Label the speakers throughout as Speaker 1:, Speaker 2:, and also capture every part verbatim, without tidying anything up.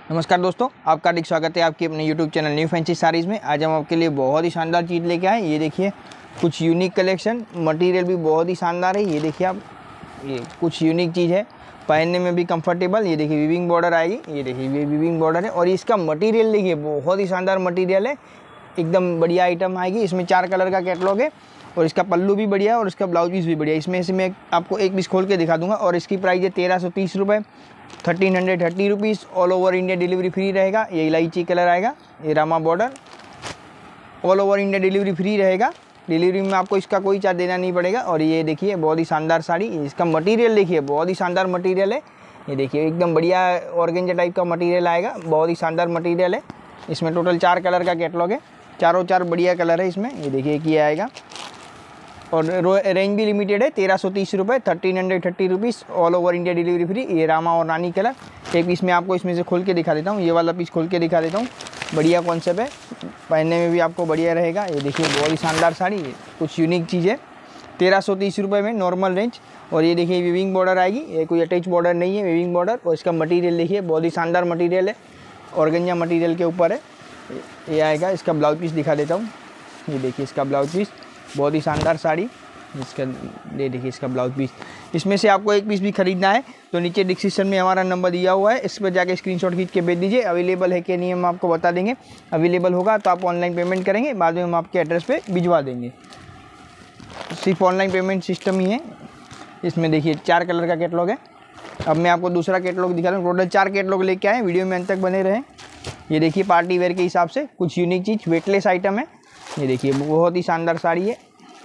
Speaker 1: नमस्कार दोस्तों, आपका हार्दिक स्वागत है आपके अपने YouTube channel new fancy saris में। आज हम आपके लिए बहुत ही शानदार चीज़ लेके आए। ये देखिए कुछ यूनिक कलेक्शन, मटेरियल भी बहुत ही शानदार है। ये देखिए आप, ये कुछ यूनिक चीज़ है, पहनने में भी कंफर्टेबल। ये देखिए वीविंग बॉर्डर आएगी, ये देखिए ये वीविंग बॉर्डर है। और इसका मटेरियल देखिए बहुत ही शानदार मटेरियल है, एकदम बढ़िया आइटम आएगी। इसमें चार कलर का कैटलॉग है और इसका पल्लू भी बढ़िया है और इसका ब्लाउज पीस भी बढ़िया है। इसमें से मैं आपको एक पीस खोल के दिखा दूंगा और इसकी प्राइस है तेरह सौ तीस रुपये, thirteen hundred thirty rupees. All over India delivery free रहेगा। ये इलायची कलर आएगा, ये Rama border, all over India delivery free रहेगा। डिलीवरी में आपको इसका कोई चार्ज देना नहीं पड़ेगा। और ये देखिए बहुत ही शानदार साड़ी, इसका मटेरियल देखिए बहुत ही शानदार मटेरियल है। ये देखिए एकदम बढ़िया ऑर्गेंजा टाइप का मटेरियल आएगा, बहुत ही शानदार मटेरियल है। इसमें टोटल चार कलर का कैटलॉग है, चारों चार बढ़िया कलर है इसमें। ये देखिए ये आएगा और रेंज भी लिमिटेड है, तेरह सौ तीस रुपये, thirteen hundred thirty rupees, all over India delivery free. ये रामा और रानी कलर। एक पीस में आपको इसमें से खोल के दिखा देता हूँ, ये वाला पीस खोल के दिखा देता हूँ। बढ़िया कॉन्सेप्ट है, पहनने में भी आपको बढ़िया रहेगा। ये देखिए बहुत ही शानदार साड़ी, कुछ यूनिक चीज़ है। तेरह सौ तीस रुपये में नॉर्मल रेंज। और ये देखिए वीविंग बॉर्डर आएगी, ये कोई अटैच बॉर्डर नहीं है, वीविंग बॉर्डर। और इसका मटीरियल देखिए बहुत ही शानदार मटीरियल है, ऑर्गेंजा मटीरियल के ऊपर है। ये आएगा, इसका ब्लाउज पीस दिखा देता हूँ। ये देखिए इसका ब्लाउज पीस, बहुत ही शानदार साड़ी। इसका ये देखिए इसका ब्लाउज पीस। इसमें से आपको एक पीस भी खरीदना है तो नीचे डिस्क्रिप्शन में हमारा नंबर दिया हुआ है, इस पर जाके स्क्रीनशॉट खींच के भेज दीजिए। अवेलेबल है कि नहीं हम आपको बता देंगे। अवेलेबल होगा तो आप ऑनलाइन पेमेंट करेंगे, बाद में हम आपके एड्रेस पे भिजवा देंगे। सिर्फ ऑनलाइन पेमेंट सिस्टम ही है। इसमें देखिए चार कलर का कैटलॉग है। अब मैं आपको दूसरा कैटलॉग दिखा रहा हूँ। टोटल चार कैटलॉग लेके आए, वीडियो में अंत तक बने रहें। ये देखिए पार्टी वेयर के हिसाब से कुछ यूनिक चीज़, वेटलेस आइटम है। ये देखिए बहुत ही शानदार साड़ी है।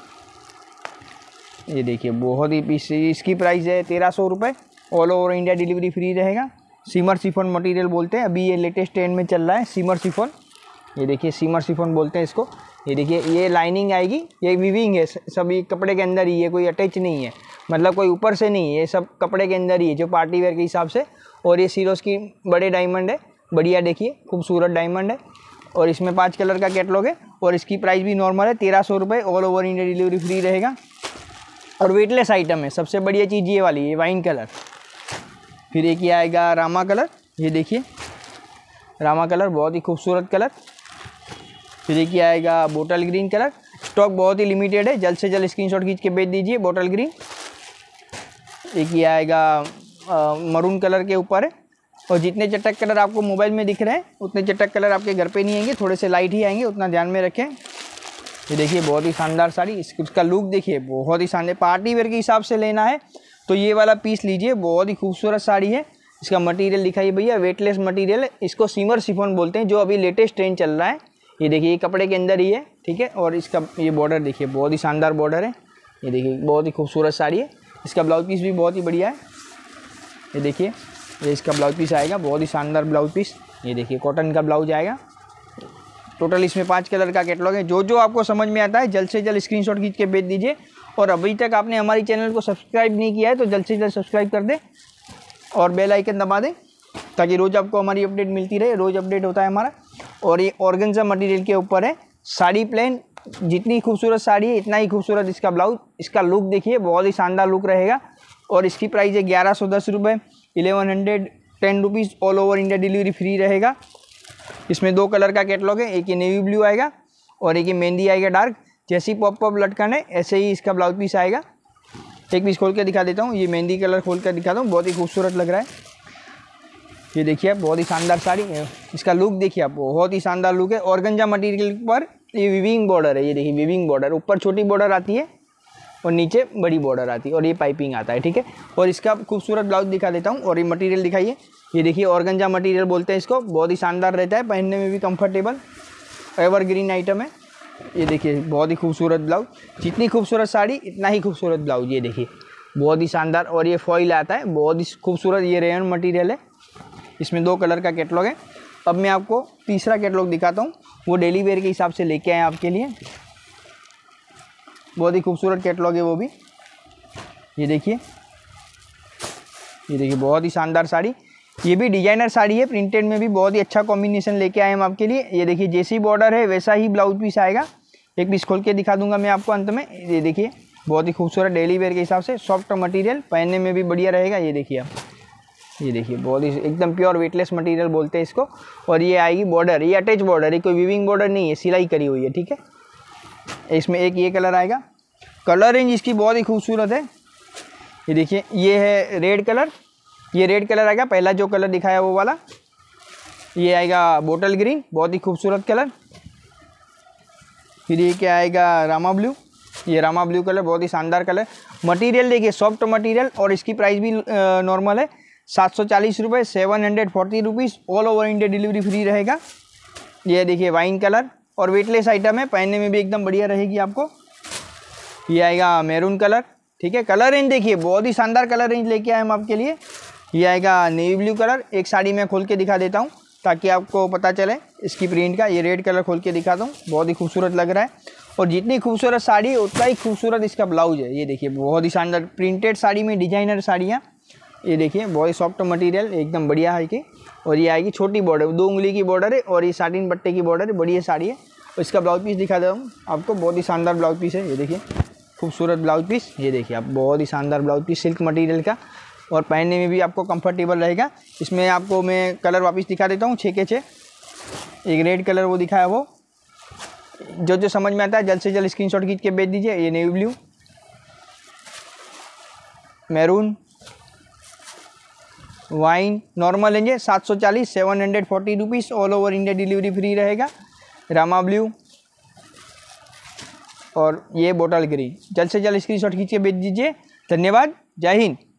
Speaker 1: ये देखिए बहुत ही पीस, इसकी प्राइस है तेरह सौ रुपये, all over India delivery free रहेगा। सीमर शिफॉन मटेरियल बोलते हैं, अभी ये लेटेस्ट ट्रेंड में चल रहा है सीमर शिफॉन। ये देखिए सीमर शिफॉन बोलते हैं इसको। ये देखिए ये लाइनिंग आएगी, ये वीविंग है, सब ये कपड़े के अंदर ही है, कोई अटैच नहीं है, मतलब कोई ऊपर से नहीं है, ये सब कपड़े के अंदर ही है जो पार्टी वेयर के हिसाब से। और ये सीरोस की बड़े डायमंड है, बढ़िया देखिए खूबसूरत डायमंड है। और इसमें पाँच कलर का कैटलॉग है और इसकी प्राइस भी नॉर्मल है, तेरह सौ रुपये, all over India delivery free रहेगा। और वेटलेस आइटम है, सबसे बढ़िया चीज़ ये वाली, ये वाइन कलर। फिर एक ये आएगा रामा कलर, ये देखिए रामा कलर बहुत ही खूबसूरत कलर। फिर एक ये आएगा बोटल ग्रीन कलर। स्टॉक बहुत ही लिमिटेड है, जल्द से जल्द स्क्रीनशॉट खींच के भेज दीजिए। Bottle green. एक ये आएगा आ, मरून कलर के ऊपर है। और जितने चटक कलर आपको मोबाइल में दिख रहे हैं उतने चटक कलर आपके घर पे नहीं आएंगे, थोड़े से लाइट ही आएंगे, उतना ध्यान में रखें। ये देखिए बहुत ही शानदार साड़ी, इसका लुक देखिए बहुत ही शानदार। पार्टी वेयर के हिसाब से लेना है तो ये वाला पीस लीजिए, बहुत ही खूबसूरत साड़ी है। इसका मटेरियल दिखाइए भैया, वेटलेस मटेरियल है, इसको सीमर शिफॉन बोलते हैं, जो अभी लेटेस्ट ट्रेंड चल रहा है। ये देखिए ये कपड़े के अंदर ही है, ठीक है। और इसका ये बॉर्डर देखिए बहुत ही शानदार बॉर्डर है। ये देखिए बहुत ही खूबसूरत साड़ी है। इसका ब्लाउज पीस भी बहुत ही बढ़िया है। ये देखिए ये इसका ब्लाउज पीस आएगा, बहुत ही शानदार ब्लाउज पीस। ये देखिए कॉटन का ब्लाउज आएगा। टोटल इसमें पाँच कलर का कैटलॉग है। जो जो आपको समझ में आता है जल्द से जल्द स्क्रीनशॉट खींच के भेज दीजिए। और अभी तक आपने हमारी चैनल को सब्सक्राइब नहीं किया है तो जल्द से जल्द सब्सक्राइब कर दें और बेल आइकन दबा दें, ताकि रोज़ आपको हमारी अपडेट मिलती रहे। रोज़ अपडेट होता है हमारा। और ये ऑर्गेन्जा मटेरियल के ऊपर है, साड़ी प्लेन। जितनी खूबसूरत साड़ी है इतना ही खूबसूरत इसका ब्लाउज। इसका लुक देखिए बहुत ही शानदार लुक रहेगा। और इसकी प्राइस है ग्यारह सौ दस रुपये, eleven hundred ten rupees, all over India delivery free रहेगा। इसमें दो कलर का कैटलॉग है, एक ये नेवी ब्लू आएगा और एक ये मेहंदी आएगा डार्क। जैसे ही पॉप पॉप लटकन है ऐसे ही इसका ब्लाउज पीस आएगा। एक पीस खोल के दिखा देता हूँ, ये मेहंदी कलर खोल कर दिखाता हूँ, बहुत ही खूबसूरत लग रहा है। ये देखिए आप, बहुत ही शानदार साड़ी है। इसका लुक देखिए आप, बहुत ही शानदार लुक है। ऑर्गेंजा मटेरियल पर ये वीविंग बॉर्डर है। ये देखिए वीविंग बॉर्डर, ऊपर छोटी बॉर्डर आती है और नीचे बड़ी बॉर्डर आती है और ये पाइपिंग आता है, ठीक है। और इसका खूबसूरत ब्लाउज दिखा देता हूँ। और ये मटेरियल दिखाइए, ये देखिए ऑर्गेंजा मटेरियल बोलते हैं इसको, बहुत ही शानदार रहता है, पहनने में भी कंफर्टेबल, एवरग्रीन आइटम है। ये देखिए बहुत ही खूबसूरत ब्लाउज। जितनी खूबसूरत साड़ी इतना ही खूबसूरत ब्लाउज। ये देखिए बहुत ही शानदार। और ये फॉइल आता है, बहुत ही खूबसूरत, ये रेयन मटेरियल है। इसमें दो कलर का कैटलॉग है। अब मैं आपको तीसरा कैटलॉग दिखाता हूँ, वो डेली वेयर के हिसाब से लेके आए आपके लिए। बहुत ही खूबसूरत कैटलॉग है वो भी। ये देखिए ये देखिए बहुत ही शानदार साड़ी। ये भी डिजाइनर साड़ी है, प्रिंटेड में भी बहुत ही अच्छा कॉम्बिनेशन लेके आए हम आपके लिए। ये देखिए जैसी बॉर्डर है वैसा ही ब्लाउज पीस आएगा। एक पीस खोल के दिखा दूंगा मैं आपको अंत में। ये देखिए बहुत ही खूबसूरत डेली वेयर के हिसाब से, सॉफ्ट मटेरियल, पहनने में भी बढ़िया रहेगा। ये देखिए आप, ये देखिए बहुत ही एकदम प्योर वेटलेस मटेरियल बोलते हैं इसको। और ये आएगी बॉर्डर, ये अटैच बॉर्डर है, कोई वीविंग बॉर्डर नहीं है, सिलाई करी हुई है, ठीक है। इसमें एक ये कलर आएगा, कलर रेंज इसकी बहुत ही खूबसूरत है। ये देखिए ये है रेड कलर, ये रेड कलर आएगा, पहला जो कलर दिखाया वो वाला। ये आएगा बोटल ग्रीन, बहुत ही खूबसूरत कलर। फिर ये क्या आएगा रामा ब्लू, ये रामा ब्लू कलर बहुत ही शानदार कलर। मटेरियल देखिए सॉफ्ट मटेरियल, और इसकी प्राइस भी नॉर्मल है सात सौ चालीस रुपये, seven hundred forty rupees. All over India delivery free रहेगा। ये देखिए वाइन कलर, और वेटलेस आइटम है, पहनने में भी एकदम बढ़िया रहेगी आपको। ये आएगा मैरून कलर, ठीक है। कलर रेंज देखिए बहुत ही शानदार कलर रेंज लेके आए हम आपके लिए। ये आएगा नेवी ब्लू कलर, एक साड़ी मैं खोल के दिखा देता हूँ ताकि आपको पता चले इसकी प्रिंट का। ये रेड कलर खोल के दिखाता हूँ, बहुत ही खूबसूरत लग रहा है। और जितनी खूबसूरत साड़ी है उतना ही खूबसूरत इसका ब्लाउज है। ये देखिए बहुत ही शानदार प्रिंटेड साड़ी में डिजाइनर साड़ियाँ। ये देखिए बहुत ही सॉफ्ट मटेरियल एकदम बढ़िया है कि। और ये आएगी छोटी बॉर्डर, दो उंगली की बॉर्डर है, और ये साटिन पट्टे की बॉर्डर है, बढ़िया साड़ी है। और इसका ब्लाउज पीस दिखा देता हूँ आपको, बहुत ही शानदार ब्लाउज पीस है। ये देखिए खूबसूरत ब्लाउज पीस, ये देखिए आप बहुत ही शानदार ब्लाउज पीस सिल्क मटेरियल का, और पहनने में भी आपको कंफर्टेबल रहेगा। इसमें आपको मैं कलर वापस दिखा देता हूँ, छः के छः। एक रेड कलर वो दिखाया, वो जो जो समझ में आता है जल्द से जल्द स्क्रीनशॉट खींच के भेज दीजिए। ये navy blue, maroon, wine, normal लेंगे सात सौ चालीस, seven hundred forty rupees. All over India delivery free रहेगा। रामा ब्लू और ये बोटल ग्रीन, जल्द से जल्द स्क्रीनशॉट खींच के भेज दीजिए। धन्यवाद, जय हिंद।